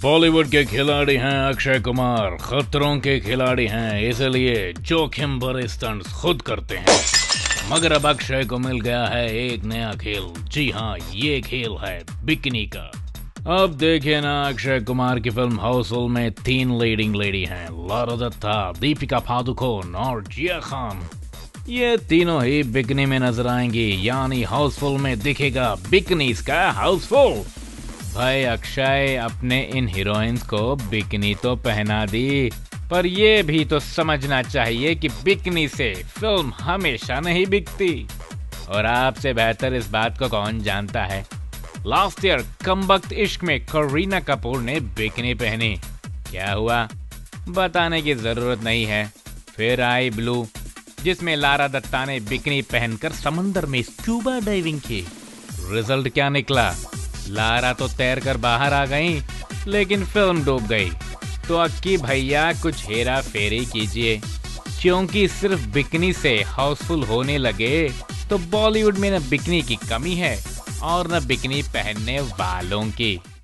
बॉलीवुड के खिलाड़ी हैं अक्षय कुमार, खतरों के खिलाड़ी हैं, इसलिए जोखिम भरे स्टंट्स खुद करते हैं। मगर अब अक्षय को मिल गया है एक नया खेल। जी हाँ, ये खेल है बिकनी का। अब देखिए ना, अक्षय कुमार की फिल्म हाउसफुल में 3 लीडिंग लेडी हैं, लारा दत्ता, दीपिका पादुकोण और जिया खान। ये तीनों ही बिकनी में नजर आएंगी, यानी हाउसफुल में दिखेगा बिकनीज का हाउसफुल। भाई अक्षय अपने इन हीरोइंस को बिकनी तो पहना दी, पर ये भी तो समझना चाहिए कि बिकनी से फिल्म हमेशा नहीं बिकती। और आपसे बेहतर इस बात को कौन जानता है। लास्ट ईयर कमबख्त इश्क में करीना कपूर ने बिकनी पहनी, क्या हुआ बताने की जरूरत नहीं है। फिर आई ब्लू, जिसमें लारा दत्ता ने बिकनी पहनकर समंदर में स्कूबा डाइविंग की। रिजल्ट क्या निकला? लारा तो तैर कर बाहर आ गई, लेकिन फिल्म डूब गई। तो अक्की भैया कुछ हेरा फेरी कीजिए, क्योंकि सिर्फ बिकनी से हाउसफुल होने लगे तो बॉलीवुड में न बिकनी की कमी है और न बिकनी पहनने वालों की।